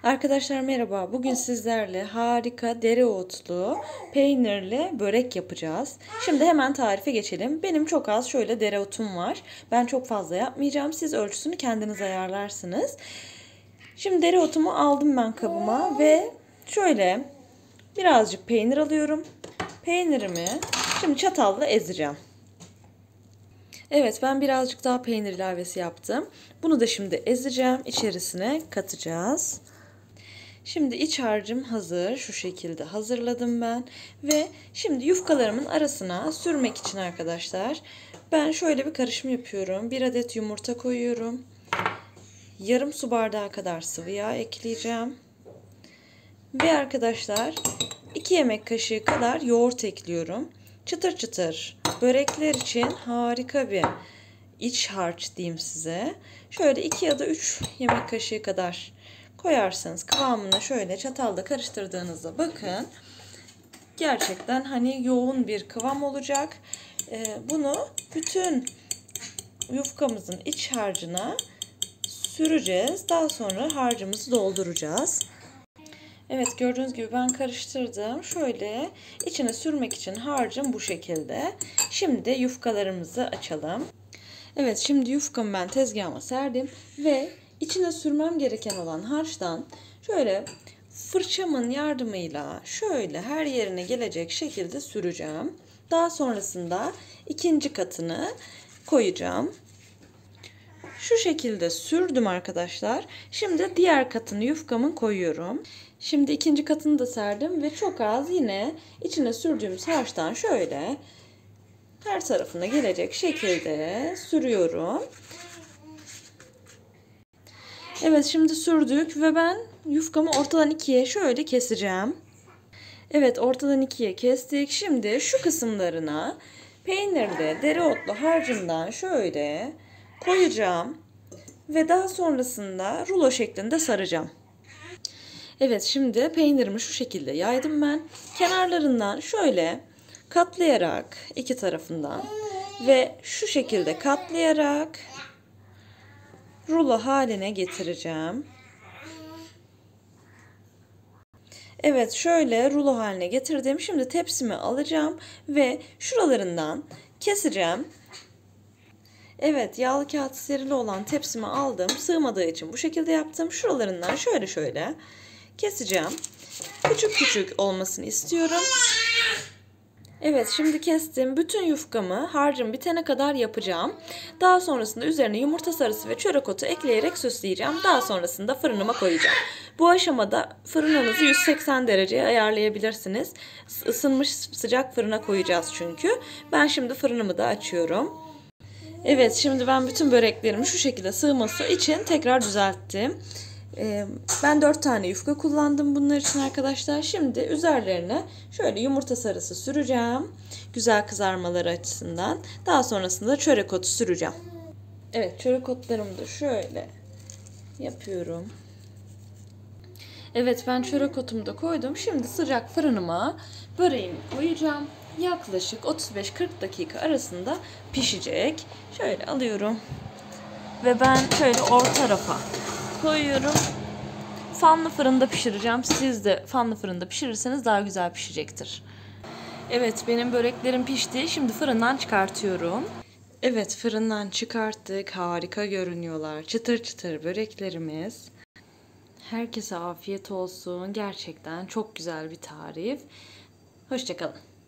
Arkadaşlar merhaba. Bugün sizlerle harika dereotlu peynirli börek yapacağız. Şimdi hemen tarife geçelim. Benim çok az şöyle dereotum var. Ben çok fazla yapmayacağım. Siz ölçüsünü kendiniz ayarlarsınız. Şimdi dereotumu aldım ben kabıma ve şöyle birazcık peynir alıyorum. Peynirimi şimdi çatalla ezeceğim. Evet, ben birazcık daha peynir ilavesi yaptım. Bunu da şimdi ezeceğim. İçerisine katacağız. Şimdi iç harcım hazır. Şu şekilde hazırladım ben. Ve şimdi yufkalarımın arasına sürmek için arkadaşlar ben şöyle bir karışım yapıyorum. 1 adet yumurta koyuyorum. Yarım su bardağı kadar sıvı yağ ekleyeceğim. Ve arkadaşlar 2 yemek kaşığı kadar yoğurt ekliyorum. Çıtır çıtır börekler için harika bir iç harç diyeyim size. Şöyle 2 ya da 3 yemek kaşığı kadar koyarsanız kıvamını şöyle çatalla karıştırdığınızda bakın gerçekten hani yoğun bir kıvam olacak. Bunu bütün yufkamızın iç harcına süreceğiz. Daha sonra harcımızı dolduracağız. Evet, gördüğünüz gibi ben karıştırdım. Şöyle içine sürmek için harcım bu şekilde. Şimdi yufkalarımızı açalım. Evet, şimdi yufkamı ben tezgahıma serdim ve içine sürmem gereken olan harçtan şöyle fırçamın yardımıyla şöyle her yerine gelecek şekilde süreceğim. Daha sonrasında ikinci katını koyacağım. Şu şekilde sürdüm arkadaşlar. Şimdi diğer katını yufkamın koyuyorum. Şimdi ikinci katını da serdim ve çok az yine içine sürdüğümüz harçtan şöyle her tarafına gelecek şekilde sürüyorum. Evet, şimdi sürdük ve ben yufkamı ortadan ikiye şöyle keseceğim. Evet, ortadan ikiye kestik. Şimdi şu kısımlarına peynirli dereotlu harcımdan şöyle koyacağım. Ve daha sonrasında rulo şeklinde saracağım. Evet, şimdi peynirimi şu şekilde yaydım ben. Kenarlarından şöyle katlayarak iki tarafından ve şu şekilde katlayarak rulo haline getireceğim. Evet, şöyle rulo haline getirdim. Şimdi tepsimi alacağım ve şuralarından keseceğim. Evet, yağlı kağıt serili olan tepsimi aldım. Sığmadığı için bu şekilde yaptım. Şuralarından şöyle keseceğim. Küçük küçük olmasını istiyorum. Evet, şimdi kestim. Bütün yufkamı harcım bitene kadar yapacağım. Daha sonrasında üzerine yumurta sarısı ve çörek otu ekleyerek süsleyeceğim. Daha sonrasında fırınıma koyacağım. Bu aşamada fırınınızı 180 dereceye ayarlayabilirsiniz. Isınmış sıcak fırına koyacağız çünkü. Ben şimdi fırınımı da açıyorum. Evet, şimdi ben bütün böreklerimi şu şekilde sığması için tekrar düzelttim. Ben 4 tane yufka kullandım bunlar için arkadaşlar. Şimdi üzerlerine şöyle yumurta sarısı süreceğim. Güzel kızarmaları açısından. Daha sonrasında çörek otu süreceğim. Evet, çörek otlarımı da şöyle yapıyorum. Evet, ben çörek otumu da koydum. Şimdi sıcak fırınıma böreğimi koyacağım. Yaklaşık 35-40 dakika arasında pişecek. Şöyle alıyorum. Ve ben şöyle orta tarafa koyuyorum. Fanlı fırında pişireceğim. Siz de fanlı fırında pişirirseniz daha güzel pişecektir. Evet, benim böreklerim pişti. Şimdi fırından çıkartıyorum. Evet, fırından çıkarttık. Harika görünüyorlar. Çıtır çıtır böreklerimiz. Herkese afiyet olsun. Gerçekten çok güzel bir tarif. Hoşça kalın.